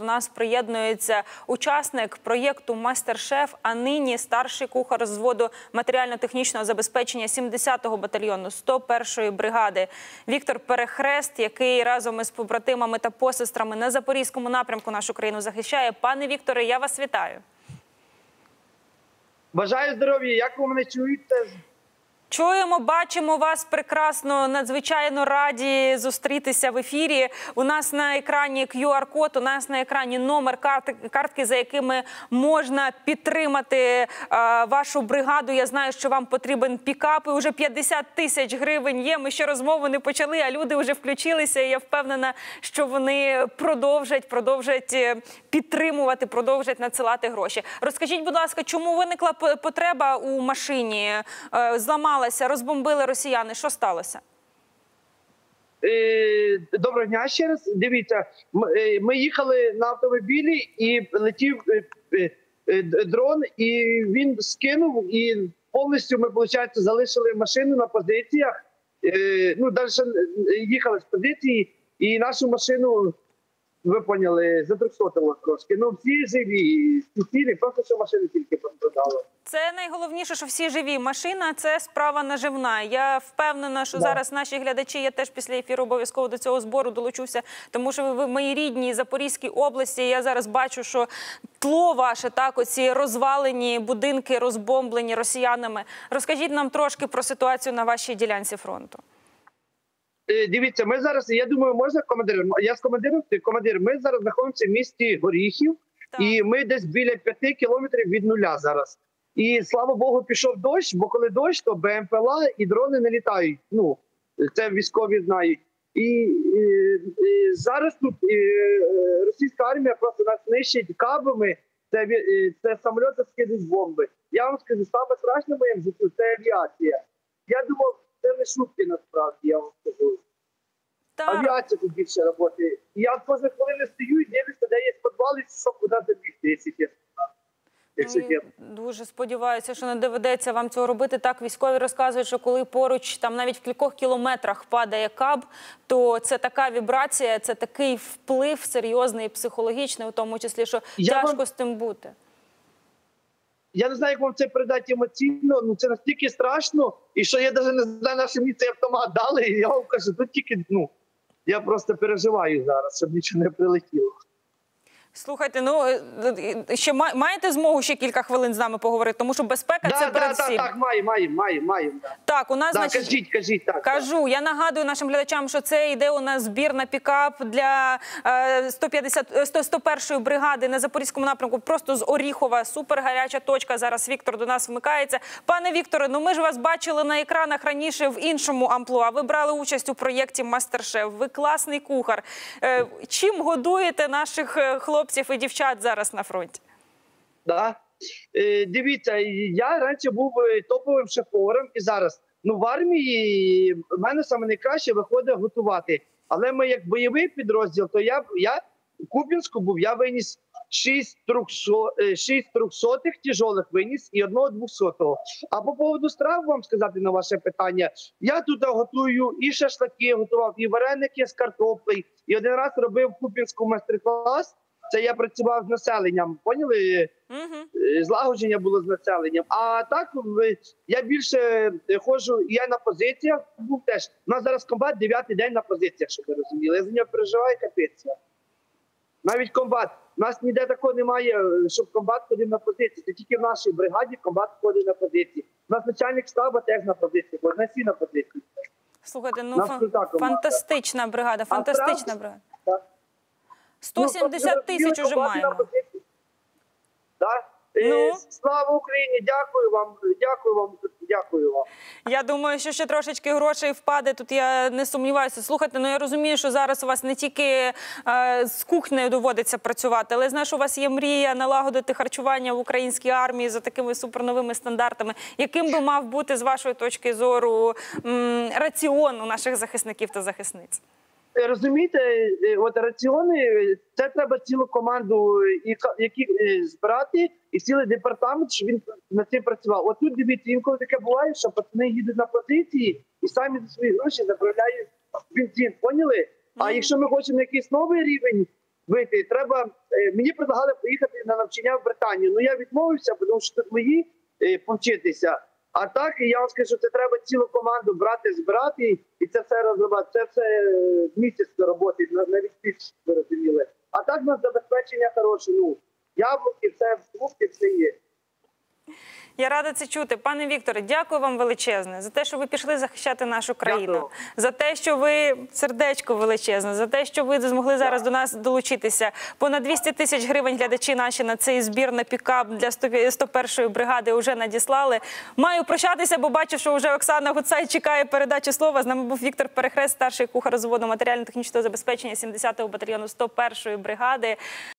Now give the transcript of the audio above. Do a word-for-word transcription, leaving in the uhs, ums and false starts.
до нас приєднується учасник проєкту «Мастер-шеф», а нині старший кухар з взводу матеріально-технічного забезпечення сімдесятого батальйону сто першої бригади Віктор Перехрест, який разом із побратимами та посестрами на Запорізькому напрямку нашу країну захищає. Пане Вікторе, я вас вітаю. Бажаю здоров'я. Як ви мене чуєте? Чуємо, бачимо вас прекрасно, надзвичайно раді зустрітися в ефірі. У нас на екрані кю ар код, у нас на екрані номер картки, за якими можна підтримати а, вашу бригаду. Я знаю, що вам потрібен пікап, і вже п'ятдесят тисяч гривень є. Ми ще розмову не почали, а люди вже включилися, і я впевнена, що вони продовжать, продовжать підтримувати, продовжать надсилати гроші. Розкажіть, будь ласка, чому виникла потреба у машині? Зламала розбомбили росіяни. Що сталося? Доброго дня ще раз. Дивіться, ми їхали на автомобілі і летів дрон, і він скинув, і повністю ми, виходить, залишили машину на позиціях. Ну, далі їхали з позиції, і нашу машину, ви поняли, затрьохсотило трошки. Ну, всі живі, всі цілі, просто що машину тільки продали. Це найголовніше, що всі живі. Машина – це справа наживна. Я впевнена, що да. зараз наші глядачі, я теж після ефіру обов'язково до цього збору долучуся, тому що ви в моїй рідній Запорізькій області, я зараз бачу, що тло ваше, так, оці розвалені будинки, розбомблені росіянами. Розкажіть нам трошки про ситуацію на вашій ділянці фронту. Дивіться, ми зараз, я думаю, можна командир? Я з командиром, командир, ми зараз знаходимося в місті Горіхів, так. І ми десь біля п'яти кілометрів від нуля зараз. І, слава Богу, пішов дощ, бо коли дощ, то Б М П Л А і дрони не літають. Ну, це військові знають. І, і, і зараз тут і, російська армія просто нас нищить кабами, це, це самоліти скидуть бомби. Я вам скажу, саме страшне в моєму житті – це авіація. Я думав, це не шутки насправді, я вам скажу. Так. Авіація тут більше роботи. Я кожну хвилину стою і дивлюся, де є підвал, і що куди забігти, якщо чесно. Ну, дуже сподіваюся, що не доведеться вам цього робити. Так, військові розказують, що коли поруч, там навіть в кількох кілометрах падає каб, то це така вібрація, це такий вплив серйозний, психологічний, у тому числі, що я тяжко вам... з тим бути. Я не знаю, як вам це передати емоційно, ну це настільки страшно, і що я навіть не знаю, на що мені цей автомат дали, і я вам кажу, тут тільки, ну, я просто переживаю зараз, щоб нічого не прилетіло. Слухайте, ну, ще маєте змогу ще кілька хвилин з нами поговорити? Тому що безпека да, – це да, передусім. Так, так, маємо, маємо, маємо. маємо да. Так, у нас, да, значить, кажіть, кажіть, так. Кажу, так. Я нагадую нашим глядачам, що це йде у нас збір на пікап для сто першої бригади на Запорізькому напрямку, просто з Оріхова, супергаряча точка. Зараз Віктор до нас вмикається. Пане Вікторе, ну ми ж вас бачили на екранах раніше в іншому амплуа. Ви брали участь у проєкті «Мастер-шеф». Ви класний кухар. Чим годуєте наших хлопців і дівчат зараз на фронті? Да. Е, дивіться, я раніше був топовим шеф-поваром і зараз. Ну, в армії в мене саме найкраще виходить готувати. Але ми як бойовий підрозділ, то я, я в Куп'янську був, я виніс шість трьохсотих тяжелих виніс і одного двохсотого. А по поводу страв, вам сказати на ваше питання, я тут готую і шашлики готував, і вареники з картоплею, і один раз робив в Куп'янську майстер-клас. Це я працював з населенням, поняли? Uh-huh. Злагодження було з населенням. А так, я більше ходжу, я на позиціях був теж. У нас зараз комбат дев'ятий день на позиціях, щоб ви розуміли. Я за нього переживаю, капець. Навіть комбат. У нас ніде такого немає, щоб комбат ходив на позиції. Це тільки в нашій бригаді комбат ходить на позиції. У нас начальник штабу теж на позиції, бо на всі на позиції. Слухайте, ну фан фантастична бригада, фантастична бригада. сто сімдесят тисяч уже маємо. Так? Ну? Слава Україні! Дякую вам, дякую вам, дякую вам. Я думаю, що ще трошечки грошей впаде, тут я не сумніваюся. Слухайте, ну я розумію, що зараз у вас не тільки е, з кухнею доводиться працювати, але знаєш, у вас є мрія налагодити харчування в українській армії за такими суперновими стандартами. Яким би мав бути, з вашої точки зору, м, раціон у наших захисників та захисниць? Розумієте, от раціони, це треба цілу команду які збирати і цілий департамент, щоб він над цим працював. От тут, дивіться, інколи таке буває, що пацани їдуть на позиції і самі за свої гроші заправляють бензин, поняли? А якщо ми хочемо якийсь новий рівень вийти. Треба, е, мені предлагали поїхати на навчання в Британію. Ну я відмовився, тому що тут мої е, повчитися. А так, я вам скажу, це треба цілу команду брати, збирати і це все розвивати. Це все е, місяць роботи, навіть більше, ви розуміли. А так у нас забезпечення хороше. Ну, яблуки, все, фрукти, все є. Я рада це чути. Пане Вікторе, дякую вам величезне за те, що ви пішли захищати нашу країну, Дякую. за те, що ви сердечко величезне, за те, що ви змогли зараз до нас долучитися. Понад двісті тисяч гривень глядачі наші на цей збір на пікап для сто першої бригади вже надіслали. Маю прощатися, бо бачу, що вже Оксана Гуцай чекає передачі слова. З нами був Віктор Перехрест, старший кухар взводу матеріально-технічного забезпечення сімдесятого батальйону сто першої бригади.